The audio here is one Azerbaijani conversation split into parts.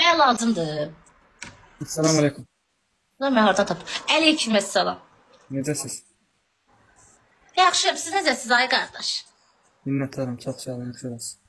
Nə lazımdır? Assalamu alaikum. Mən hardan tapdım? Əleyküməssalam. Necəsiz? Yaxşıyam, siz necəsiz ay qardaş? Minnətdaram, çox sağ olun, yaxşı olasın.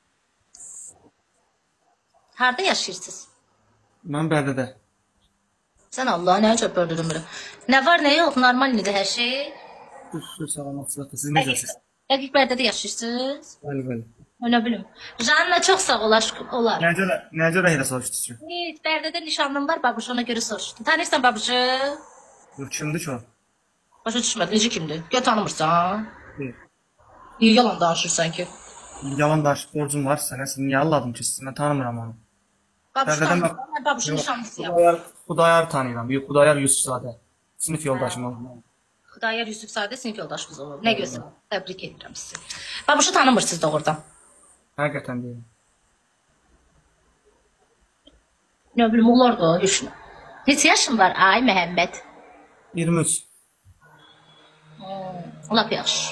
Harda yaşayırsınız? Mən Bərdədə. Sən Allah, nə çox böldürüm belə. Nə var, nə yox, normal nədir hər şey? Düzdür, salamatçılıqda. Siz necəsiz? Dəqiq Bərdədə yaşayırsınız? Bəli, bəli. Öyle bilim. Janna çox sağ olar. Nə görə elə soruşdunuz ki? Evet, Bərdədə nişanlım var, babuş ona görə soruşdum. Tanıyırsan babuşu? Yox, kimdir ki o? Başa düşmədim, necə kimdir? Gör tanımırsan? Yox. Niyə yalan danışırsan ki? Yalan danışıb borcum var sənə. Siz niyə alladın ki? Mən tanımıram onu. Babuşu Bərdədən tanımırsan, mən babuşun nişanlısıyam. Xudayar tanıyıram. Yox, Xudayar Yusufzadə. Sinif yoldaşım oldu. Xudayar Yusufzadə sinif yoldaşımız olub. Nə gözəl. Təbrik edirəm sizi. Babuşu tanımırsınız doğrudan. Həqiqətən deyirəm. Nə bilim, olar da, heç nə. Neçə yaşın var, ay Məhəmməd? 23. Lap yaxşı.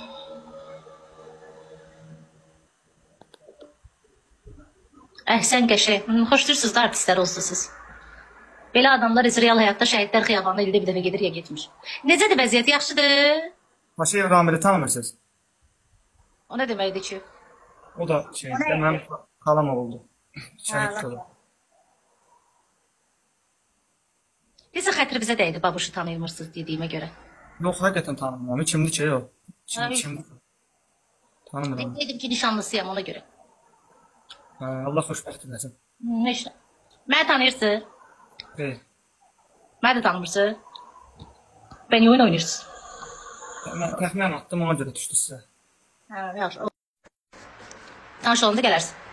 Əhsən qəşəng. Xoşdursunuz da artistlər olsunuz siz. Belə adamlar real həyatda şəhidlər xiyabanına ildə bir dəfə gedir ya getmir. Necədir vəziyyət, yaxşıdır? Paşayev Ramili tanımırsınız? O nə deməkdir ki? O da mənim xalam oldu. Şəhid oldu. Bizə xətri bizə dəydi, babuşu tanıyırmırsınız dediyimə görə. Yox, həqiqətən tanımıram. Kimdir ki o? Kimdir? Tanımıram. Dedim ki, nişanlısıyam ona görə. Allah xoşbəxt eləsin. Heç nə. Məni tanıyırsınız? Xeyr. Məni də tanımırsınız? Bən oyun oynayırsınız. Mən təxminən atdım, ona görə düşdü sizə. Yaxşı. Tanış olanda gələrsin.